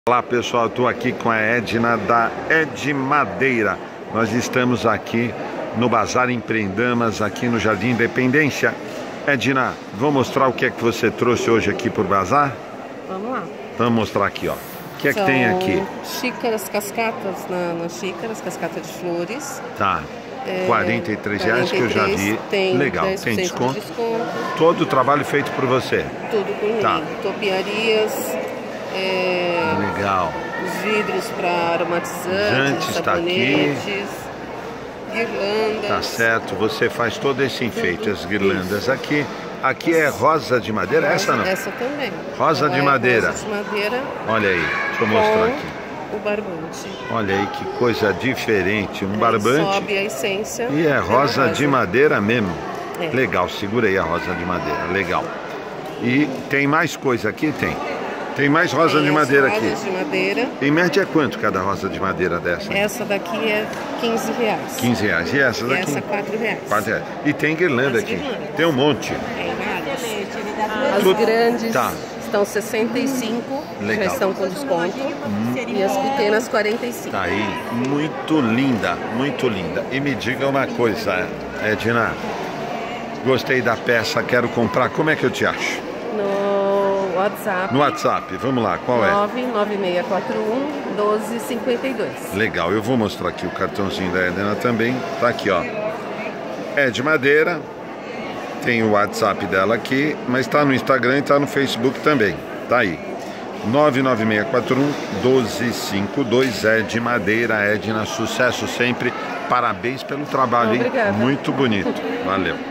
Olá pessoal, estou aqui com a Edna da Ed Madeira. Nós estamos aqui no Bazar Empreendamas, aqui no Jardim Independência. Edna, vou mostrar o que é que você trouxe hoje aqui para o bazar? Vamos lá. Vamos mostrar aqui, ó. O que é que tem aqui? Xícaras, cascatas nas xícaras, cascata de flores. Tá. R$43 que eu já vi. Tem legal, 10% tem desconto. de desconto. Todo o trabalho feito por você. Tudo por mim. Tá. Topiarias. Legal. Os vidros para aromatizantes, sabonetes, guirlandas. Tá certo, você faz todo esse enfeite, as guirlandas aqui. Aqui é rosa de madeira, essa não? Essa também. Rosa de madeira. Rosa de madeira. Olha aí, deixa eu mostrar aqui. O barbante. Olha aí que coisa diferente, um barbante. Sobe a essência. E é rosa de madeira mesmo. É. Legal, segura aí a rosa de madeira, legal. E tem mais coisa aqui? Tem mais rosa de madeira aqui. Rosas de madeira. Em média é quanto cada rosa de madeira dessa? Essa daqui é R$15. R$15. E essa daqui? Essa R$4. R$4. E tem guirlanda aqui. Guirlandas. Tem um monte. Tem várias. As Tudo. grandes Tá. estão 65, Legal. já estão com desconto. E as pequenas 45. Tá aí, muito linda, muito linda. E me diga uma coisa, Edna. Gostei da peça, quero comprar. Como é que eu te acho? No WhatsApp. No WhatsApp, vamos lá, qual é? 99641-1252. Legal, eu vou mostrar aqui o cartãozinho da Edna também. Tá aqui, ó. Ed Madeira. Tem o WhatsApp dela aqui, mas tá no Instagram e tá no Facebook também. Tá aí. 99641-1252. Ed Madeira. Edna, sucesso sempre. Parabéns pelo trabalho, hein? Obrigada. Muito bonito. Valeu.